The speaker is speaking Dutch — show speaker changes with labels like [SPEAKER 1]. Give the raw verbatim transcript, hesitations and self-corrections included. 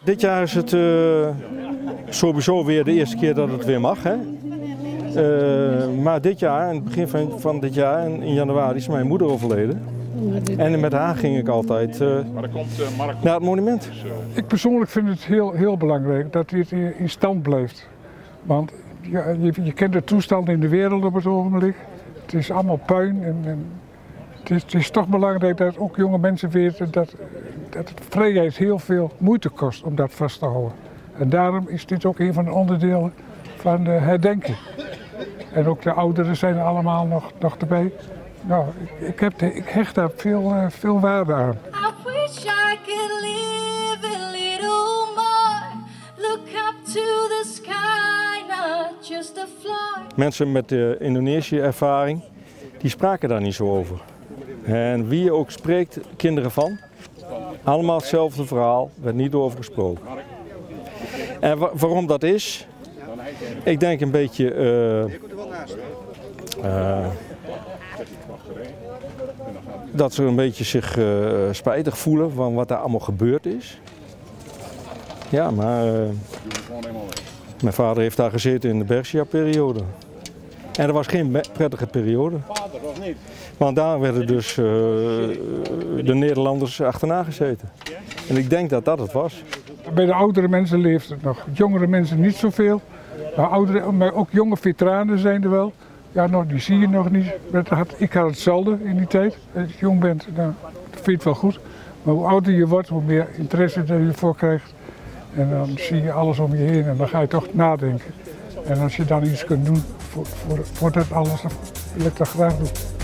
[SPEAKER 1] Dit jaar is het uh, sowieso weer de eerste keer dat het weer mag. Hè? Uh, maar dit jaar, in het begin van, van dit jaar, in januari, is mijn moeder overleden. En met haar ging ik altijd uh, naar het monument.
[SPEAKER 2] Ik persoonlijk vind het heel, heel belangrijk dat dit in stand blijft. Want je, je, je kent de toestand in de wereld op het ogenblik. Het is allemaal puin. En, en het, is, het is toch belangrijk dat ook jonge mensen weten dat, dat het vrijheid heel veel moeite kost om dat vast te houden. En daarom is dit ook een van de onderdelen van de herdenking. En ook de ouderen zijn er allemaal nog, nog erbij. Nou, ik, ik, heb de, ik hecht daar veel, uh, veel waarde aan.
[SPEAKER 3] I wish I could live a little more. Look up to the sky, not just a fly.
[SPEAKER 1] Mensen met de Indonesië-ervaring, die spraken daar niet zo over. En wie je ook spreekt, kinderen van, allemaal hetzelfde verhaal, werd niet over gesproken. En wa waarom dat is? Ik denk een beetje uh, uh, dat ze een beetje zich uh, spijtig voelen van wat daar allemaal gebeurd is. Ja, maar uh, mijn vader heeft daar gezeten in de Bergsia-periode. En dat was geen prettige periode. Want daar werden dus uh, de Nederlanders achterna gezeten. En ik denk dat dat het was.
[SPEAKER 2] Bij de oudere mensen leeft het nog. Jongere mensen niet zoveel. Maar, oudere, maar ook jonge veteranen zijn er wel. Ja, nou, die zie je nog niet. Ik had hetzelfde in die tijd. Als je jong bent, nou, dat vind je het wel goed. Maar hoe ouder je wordt, hoe meer interesse je ervoor krijgt. En dan zie je alles om je heen en dan ga je toch nadenken. En als je dan iets kunt doen voor, voor, voor dat alles, dan wil ik dat graag doen.